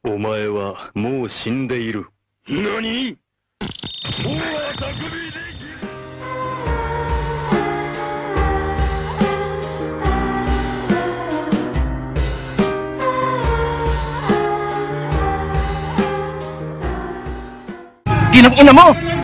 お前はもう死んでいる。何？もう匠で Ginang ina mo!